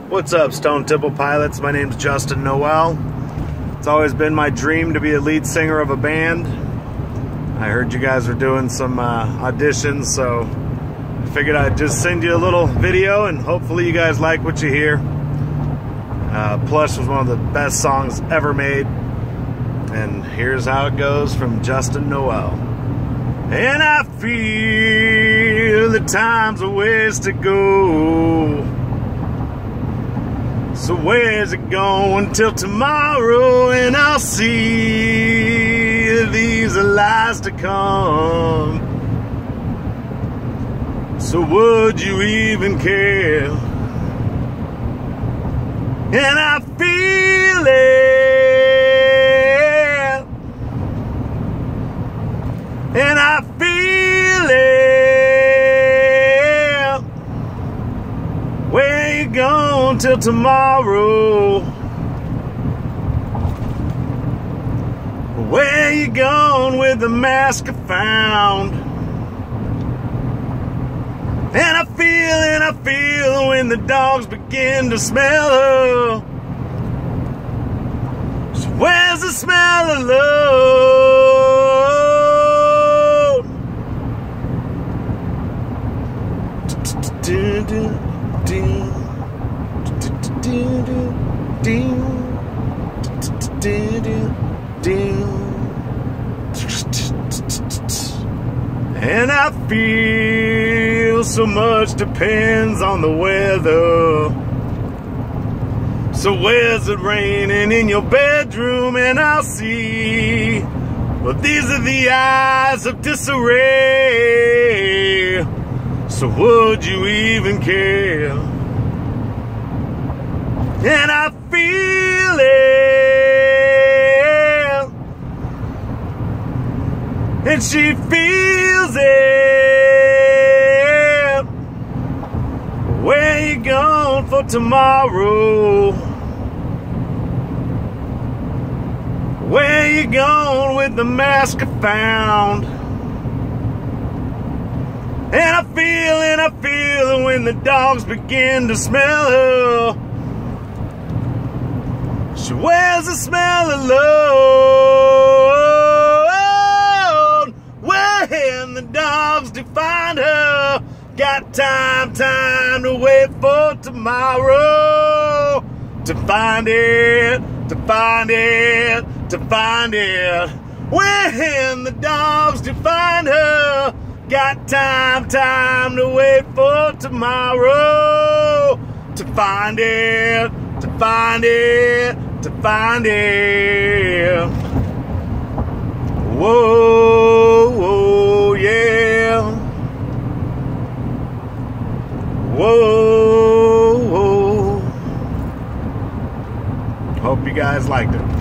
What's up, Stone Temple Pilots? My name's Justin Noel. It's always been my dream to be a lead singer of a band. I heard you guys were doing some auditions, so I figured I'd just send you a little video and hopefully you guys like what you hear. Plush was one of the best songs ever made, and here's how it goes from Justin Noel. And I feel the time's a ways to go. So where's it going till tomorrow? And I'll see these are lies to come. So would you even care? And I feel it, and I feel it. Where you going till tomorrow? Where you going with the mask I found? And I feel when the dogs begin to smell her. So where's the smell of love? And I feel so much depends on the weather. So where's it raining in your bedroom? And I'll see, well, these are the eyes of disarray. So would you even care? And I feel it, and she feels it. Where you going for tomorrow? Where you going with the mask I found? And I feel when the dogs begin to smell her. She wears the smell of love. When the dogs do find her, got time to wait for tomorrow. To find it, to find it, to find it. When the dogs do find her, got time to wait for tomorrow. To find it, to find it, to find it. Whoa, whoa, yeah. Whoa, whoa. Hope you guys liked it.